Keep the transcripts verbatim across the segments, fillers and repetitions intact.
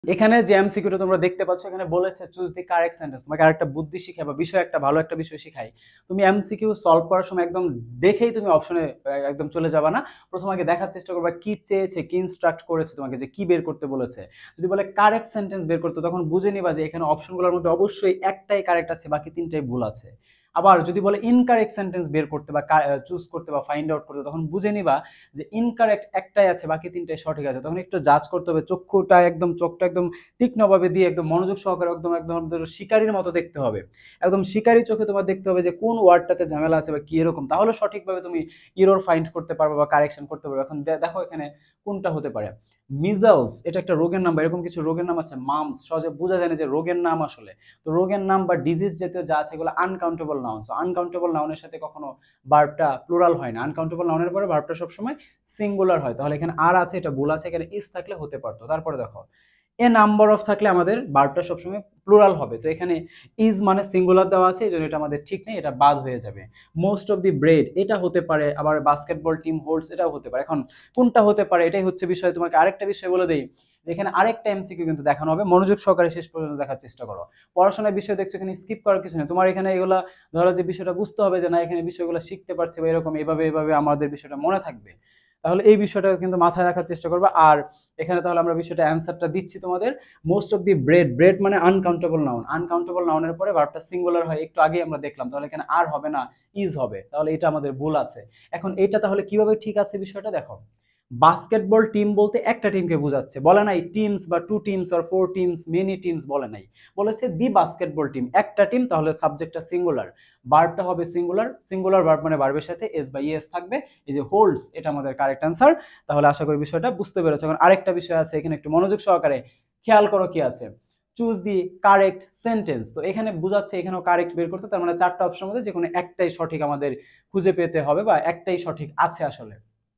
এখানে যে এমসিকিউটা তোমরা দেখতে পাচ্ছ এখানে বলেছে চুজ দি কারেক্ট সেন্টেন্স। তোমাকে আরেকটা বুদ্ধি শিখাই বা বিষয় একটা ভালো একটা বিষয় শিখাই। তুমি এমসিকিউ সলভ করার সময় একদম দেখেই তুমি অপশনে একদম চলে যাবা না। প্রথম আগে দেখার চেষ্টা করবা কি চেয়েছে, কি ইনস্ট্রাক্ট করেছে তোমাকে, যে কি বের করতে বলেছে। যদি বলে কারেক্ট সেন্টেন্স বের করতে, তখন বুঝে নিবা যে এখানে অপশনগুলোর মধ্যে অবশ্যই একটাই কারেক্ট আছে, বাকি তিনটাই ভুল আছে। আবার যদি বলে ইনকারেক্ট সেন্টেন্স বের করতে বা চুজ করতে বা ফাইন্ড আউট করতে, তখন বুঝে নিবা যে ইনকারেক্ট একটাই আছে, বাকি তিনটাই সঠিক আছে। তখন একটু জাজ করতে হবে, চক্ষুটা একদম চোখটা একদম তীক্ষ্ণভাবে দিয়ে একদম মনোযোগ সহকারে একদম একদম শিকারীর মতো দেখতে হবে। একদম শিকারী চোখে তোমার দেখতে হবে যে কোন ওয়ার্ডটাতে ঝামেলা আছে বা কি এরকম, তাহলে সঠিকভাবে তুমি ইরর ফাইন্ড করতে পারবে বা কারেকশন করতে পারবে। এখন দেখো এখানে কোনটা হতে পারে। মিজলস এটা একটা রোগের নাম, এরকম কিছু রোগের নাম আছে। মামস সহজে বোঝা যায় না যে রোগের নাম আসলে। তো রোগের নাম বা ডিজিজ জাতীয় যা আছে এগুলো আনকাউন্টেবল নাউন। সো আনকাউন্টেবল নাউনের সাথে কখনো ভার্বটা প্লুরাল হয় না। আনকাউন্টেবল নাউনের পরে ভার্বটা সবসময় সিঙ্গুলার হয়। তাহলে এখানে আর আছে, এটা ভুল আছে। এখানে ইজ থাকলে হতে পারতো। তারপরে দেখো এ নাম্বার অফ থাকলে আমাদের ভার্বটা সবসময় প্লুরাল হবে। তো এখানে ইজ মানে সিঙ্গুলার দেওয়া আছে, এই জন্য এটা আমাদের ঠিক নেই, এটা বাদ হয়ে যাবে। মোস্ট অফ দি ব্রেড এটা হতে পারে, আবার বাস্কেটবল টিম হোল্ডস এটাও হতে পারে। এখন কোনটা হতে পারে এটাই হচ্ছে বিষয়। তোমাকে আরেকটা বিষয় বলে দেই, যেখানে আরেকটা এমসিকিউ কিন্তু দেখানো হবে, মনোযোগ সহকারে শেষ পর্যন্ত দেখার চেষ্টা করো। পড়াশোনার বিষয় দেখছো, এখানে স্কিপ করার কিছু নেই। তোমার এখানে এগুলা ধরো যে বিষয়টা বুঝতে হবে যে না এখানে বিষয়গুলো শিখতে পারছে বা এরকম এভাবে এভাবে আমাদের বিষয়টা মনে থাকবে। তাহলে এই বিষয়টা কিন্তু মাথায় রাখার চেষ্টা করবে। আর এখানে তাহলে আমরা বিষয়টা অ্যান্সারটা দিচ্ছি তোমাদের। Most of the bread, bread মানে আনকাউন্টেবল নাউন। আনকাউন্টেবল নাউনের পরে ভার্বটা সিঙ্গুলার হয়, একটু আগে আমরা দেখলাম। তাহলে এখানে আর হবে না, ইজ হবে। তাহলে এটা আমাদের ভুল আছে। এখন এটা তাহলে কিভাবে ঠিক আছে বিষয়টা দেখো। বাস্কেটবল টিম বলতে একটা টিমকে বোঝাচ্ছে, বলে নাই টিমস বা টু টিমস আর ফোর টিমস মেনি টিমস বলে নাই, বলেছে দি বাস্কেটবল টিম, একটা টিম। তাহলে সাবজেক্টটা সিঙ্গুলার, ভার্বটা হবে সিঙ্গুলার। সিঙ্গুলার ভার্ব মানে ভার্বের সাথে এস বা ইএস থাকবে। এই যে হোল্ডস এটা আমাদের কারেক্ট অ্যান্সার। তাহলে আশা করি বিষয়টা বুঝতে পেরেছো। এখন আরেকটা বিষয় আছে, এখানে একটু মনোযোগ সহকারে খেয়াল করো কি আছে। Choose the correct sentence. তো এখানে বোঝাচ্ছে এখানেও কারেক্ট বের করতে, তার মানে চারটা অপশনের মধ্যে যে কোনো একটাই সঠিক আমাদের খুঁজে পেতে হবে বা একটাই সঠিক আছে আসলে।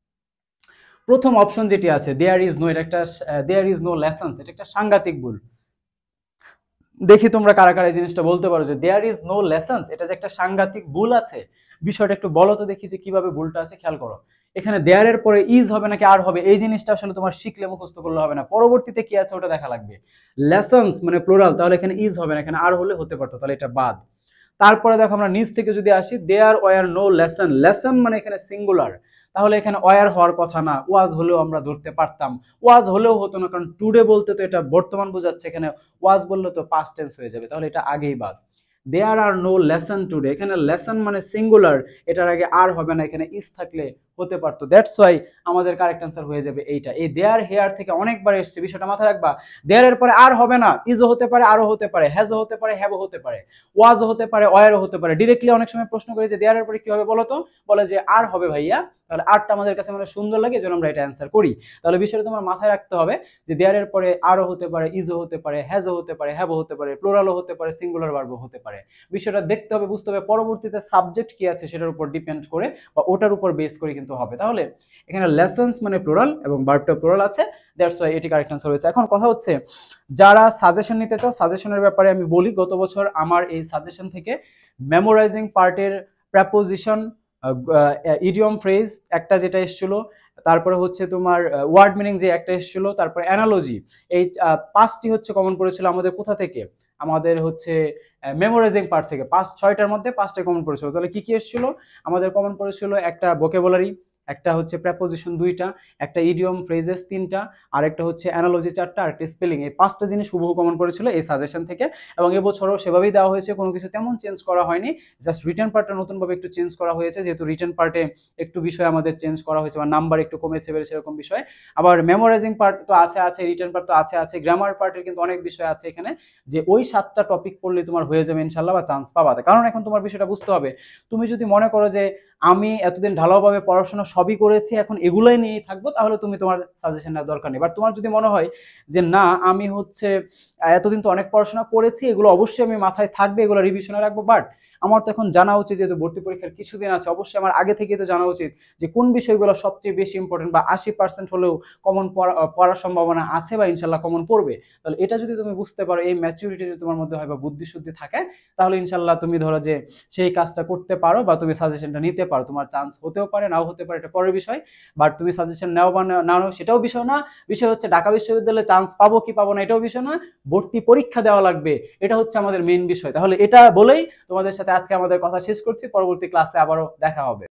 প্রথম অপশন যেটি আছে দেয়ার ইজ নো, এটা একটা দেয়ার ইজ নো লেসন্স, এটা একটা সাংঘাতিক ভুল। দেখি তোমরা কারা কারা এই জিনিসটা বলতে পারো যে দেয়ার ইজ নো লেসন্স, এটা যে একটা সাংঘাতিক ভুল আছে। বিষয়টা একটু বলো তো দেখি যে কিভাবে ভুলটা আছে। খেয়াল করো এখানে দেয়ার এর পরে ইজ হবে নাকি আর হবে, এই জিনিসটা আসলে তোমার শিখলে মুখস্থ করলে হবে না, পরবর্তীতে কি আছে ওটা দেখা লাগবে। লেসন্স মানে প্লুরাল, তাহলে এখানে ইজ হবে না, এখানে আর হলে হতে পারতো, তাহলে এটা বাদ। তারপরে দেখো আমরা নিচ থেকে যদি আসি, there were no lesson, lesson মানে এখানে সিঙ্গুলার, তাহলে এখানে ওয়ার হওয়ার কথা না, ওয়াজ হলেও আমরা ধরতে পারতাম। ওয়াজ হলেও হতো না, কারণ টুডে বলতে তো এটা বর্তমান বোঝাচ্ছে, এখানে ওয়াজ বললে তো পাস্ট টেন্স হয়ে যাবে, তাহলে এটা আগেই বাদ। There are no lesson today, এখানে লেসন মানে সিঙ্গুলার, এটার আগে আর হবে না, এখানে ইজ থাকলে হতে পারতো। দ্যাটস ওয়াই আমাদের কারেক্ট অ্যান্সার হয়ে যাবে এইটা। এই দেয়ার হেয়ার থেকে অনেকবার এসছে, বিষয়টা মাথায় রাখবা। দেয়ার এর পরে আর হবে না, ইজও হতে পারে, আরও হতে পারে, হ্যাজও হতে পারে, হ্যাভও হতে পারে, ওয়াজও হতে পারে, ওয়ারও হতে পারে। ডিরেক্টলি অনেক সময় প্রশ্ন করে যে দেয়ার এর পরে কি হবে বলো তো, বলে যে আর হবে ভাইয়া। তাহলে আরটা আমাদের কাছে মানে সুন্দর লাগে, যেন আমরা এটা অ্যান্সার করি। তাহলে বিষয়টা তোমার মাথায় রাখতে হবে যে দেয়ার এর পরে আরও হতে পারে, ইজও হতে পারে, হ্যাজও হতে পারে, হ্যাভও হতে পারে, প্লুরালও হতে পারে, সিঙ্গুলার ভার্বও হতে পারে। বিষয়টা দেখতে হবে, বুঝতে হবে, পরবর্তীতে সাবজেক্ট কি আছে সেটার উপর ডিপেন্ড করে বা ওটার উপর বেস করে কিন্তু হবে। তাহলে এখানে লেসন্স মানে প্লুরাল এবং ভার্বটা প্লুরাল আছে, দ্যাটস ওয়াই এটি কারেক্ট অ্যান্সার হয়েছে। এখন কথা হচ্ছে যারা সাজেশন নিতে চাও, সাজেশনের ব্যাপারে আমি বলি, গত বছর আমার এই সাজেশন থেকে মেমোরাইজিং পার্টের প্রেপোজিশন, ইডিয়ম ফ্রেজ একটা যেটা এসেছিল, তারপরে হচ্ছে তোমার ওয়ার্ড মিনিং যে একটা এসেছিল, তারপরে অ্যানালজি, এই পাঁচটি হচ্ছে কমন পড়েছিল আমাদের কোথা থেকে, আমাদের হচ্ছে মেমোরাইজিং পার্ট থেকে। পাঁচ ছয়টার মধ্যে পাঁচটা কমন পড়েছিল। তাহলে কি কি এসেছিল আমাদের? কমন পড়েছিল একটা ভোকাবুলারি, একটা হচ্ছে প্রেপোজিশন দুইটা, একটা ইডিয়ম ফ্রেজেস তিনটা, আর একটা হচ্ছে অ্যানালজি চারটা, আর একটা স্পেলিং। এই পাঁচটা জিনিস হুবহু কমন পড়েছিল এই সাজেশন থেকে, এবং এবছরও সেভাবেই দেওয়া হয়েছে, কোনো কিছু তেমন চেঞ্জ করা হয়নি। জাস্ট রিটেন পার্টটা নতুনভাবে একটু চেঞ্জ করা হয়েছে, যেহেতু রিটেন পার্টে একটু বিষয় আমাদের চেঞ্জ করা হয়েছে বা নাম্বার একটু কমেছে বেড়েছে এরকম বিষয়। আবার মেমোরাইজিং পার্ট তো আছে আছে, রিটেন পার্ট তো আছে আছে, গ্রামার পার্টের কিন্তু অনেক বিষয় আছে এখানে, যে ওই সাতটা টপিক পড়লে তোমার হয়ে যাবে ইনশাল্লাহ, বা চান্স পাবা। কারণ এখন তোমার বিষয়টা বুঝতে হবে, তুমি যদি মনে করো যে আমি এতদিন ঢালাওভাবে পড়াশোনা সবই করেছি এখন এগুলাই নিয়েই থাকবো, তাহলে তুমি তোমার সাজেশন নেওয়ার দরকার নেই। বাট তোমার যদি মনে হয় যে না আমি হচ্ছে এতদিন তো অনেক পড়াশোনা করেছি, এগুলো অবশ্যই আমি মাথায় থাকবে, এগুলো রিভিশনে রাখবো, বাট আমার তো এখন জানা উচিত, যেহেতু ভর্তি পরীক্ষার কিছুদিন আছে, অবশ্যই আমার আগে থেকে তো জানা উচিত যে কোন বিষয়গুলো সবচেয়ে বেশি ইম্পর্টেন্ট, বা আশি পার্সেন্ট হলেও কমন পড়ার সম্ভাবনা আছে বা ইনশাল্লাহ কমন পড়বে। তাহলে এটা যদি তুমি বুঝতে পারো, এই ম্যাচুরিটি যদি তোমার মধ্যে হয় বা বুদ্ধি শুদ্ধি থাকে, তাহলে ইনশাল্লাহ তুমি ধরো যে সেই কাজটা করতে পারো বা তুমি সাজেশনটা নিতে পারো। তোমার চান্স হতেও পারে, নাও হতে পারে, এটা পরের বিষয়। বাট তুমি সাজেশন নাও বা না নাও সেটাও বিষয় না। বিষয় হচ্ছে ঢাকা বিশ্ববিদ্যালয়ে চান্স পাবো কি পাবো না এটাও বিষয় না, ভর্তি পরীক্ষা দেওয়া লাগবে, এটা হচ্ছে আমাদের মেইন বিষয়। তাহলে এটা বলেই তোমাদের সাথে আজকে আমাদের কথা শেষ করছি। পরবর্তী ক্লাসে আবারও দেখা হবে।